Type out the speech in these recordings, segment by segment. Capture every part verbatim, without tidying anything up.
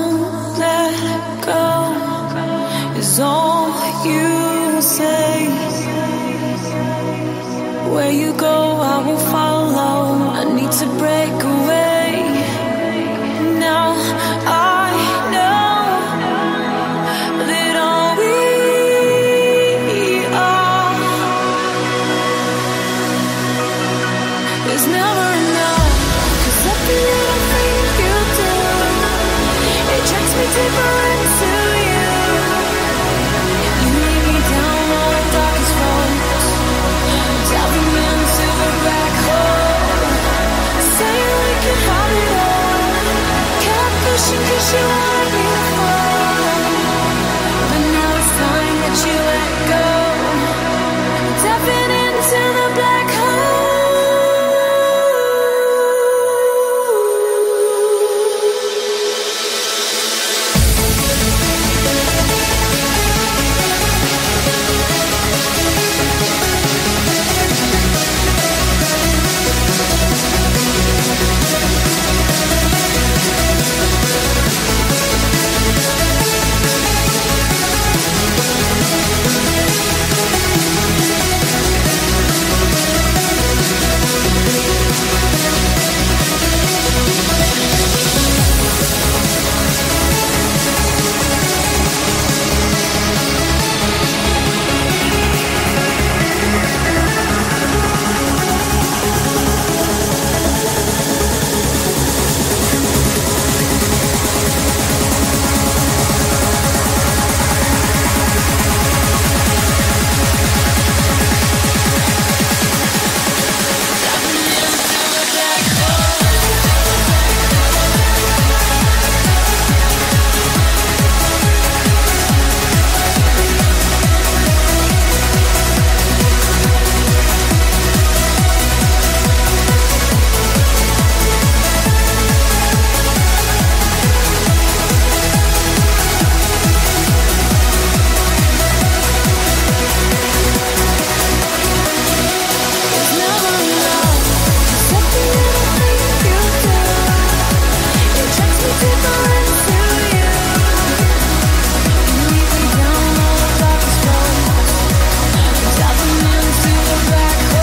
Don't let go is all you say. Where you go, I will follow. I need to break away. Now I know that all we are is never enough. 'Cause every little thing you do, it drags me deeper into you. You lead me down all the darkest roads, diving into the black hole. Saying we can have it all, kept pushing 'cause you wanted me to fall. But now it's time that you let go, diving into the black hole.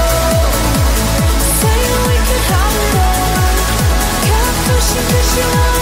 You